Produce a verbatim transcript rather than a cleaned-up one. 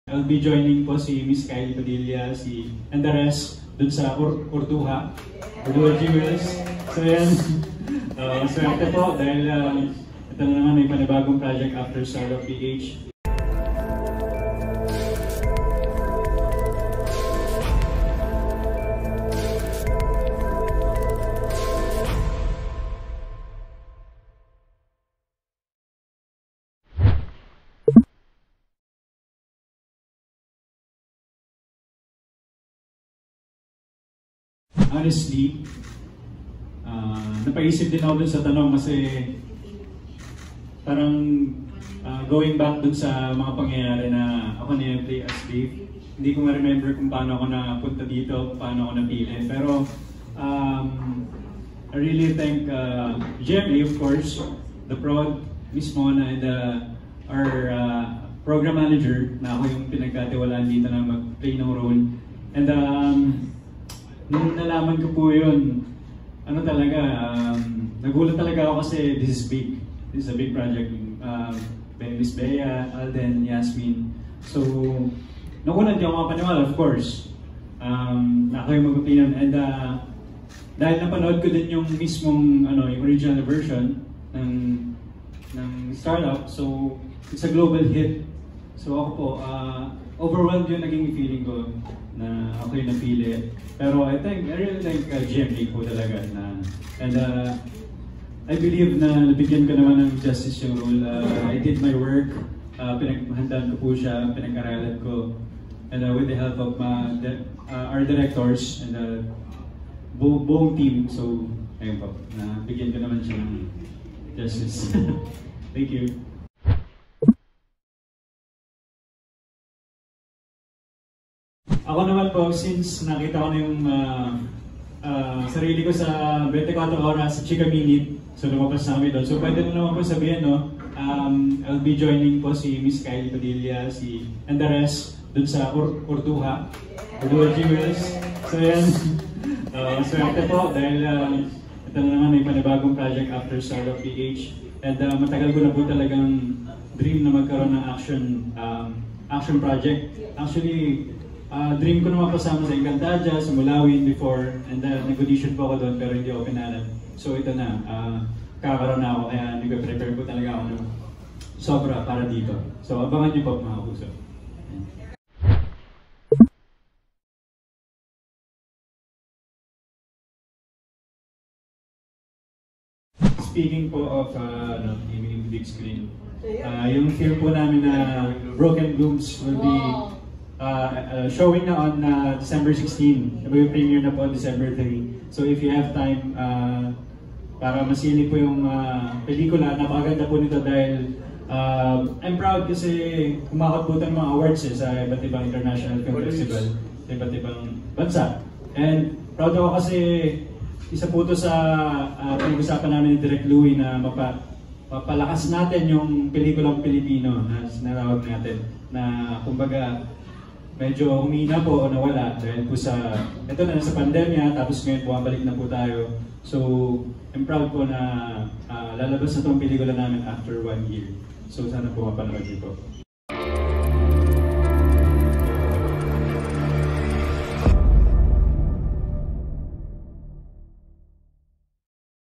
I'll be joining po si Miss Kylie Padilla, si, and the rest dun sa Ur Urduja, Urduja Jewels. So yan, uh, swerte po dahil uh, ito na naman may panibagong project after Start of P H. Honestly, uh, napaisip din ako dun sa tanong kasi parang uh, going back dun sa mga pangyayari na ako na-play as Dave, hindi ko ma-remember kung paano ako napunta dito, kung paano ako napili. Pero um, I really thank uh, G M A, of course, the prod, Miss Mona, and uh, our uh, program manager na ako yung pinagkatiwalaan dito na mag-play ng role. And um, nung nalaman ko po yun, ano talaga, um, nagulat talaga ako kasi this is big. This is a big project. Um, Miss Bea, Alden, Yasmin. So, nakunad yung mga paniwala, of course. Um, na ako yung mag-opinion. And uh, dahil napanood ko din yung mismong, ano, yung original version ng, ng startup, so it's a global hit. So ako po, uh, overwhelmed yung naging feeling ko na ako yung napili. Pero I think, I really think uh, G M A po talaga na, and uh, I believe na nabigyan ko naman ng justice yung role. Uh, I did my work, uh, pinaghandaan ko po siya, pinag-aralan ko, and uh, with the help of uh, the, uh, our directors and the uh, bu buong team. So, ayun po, nabigyan ko naman siya ng justice. Thank you. Ako naman po, since nakita ko na yung uh, uh, sarili ko sa twenty-four oras sa Chika Minute, so lumabas na kami doon. So pwede na naman po sabihin, no? Um, I'll be joining po si Miss Kylie Padilla, si, and the rest dun sa Ur Urduja, Urduja Jewels. So yan, uh, swerte po dahil uh, ito na naman may panibagong project after Start of P H. And uh, matagal ko na po talagang dream na magkaroon ng action, um, action project. Actually, Uh, dream ko naman kasama sa Encantadia, sa Mulawin before, and uh, nag-audition po ako doon pero hindi ako pinalan. So ito na, uh, kakaroon na ako kaya nag-prepare po talaga ako ng sobra para dito. So abangan niyo po mga puso. Speaking po of uh, no, gaming big screen, uh, yung film po namin na Broken Blooms will be Uh, uh, showing na on uh, December sixteenth. May premiere na po on December third. So if you have time, uh, para masilip po yung uh, pelikula, napakaganda po nito dahil uh, I'm proud kasi kumakot po ng mga awards eh, sa iba't ibang international film festival, sa iba't ibang bansa. And proud ako kasi isa po ito sa uh, pinag-usapan namin ni Direk Louie na mapa, mapalakas natin yung pelikulang Pilipino na sinatawag natin na kumbaga medyo humina po o nawala dahil po sa, ito na sa pandemya, tapos ngayon bumabalik na po tayo. So, I'm proud po na uh, lalabas na itong pelikula namin after one year. So, sana po mapanood niyo po.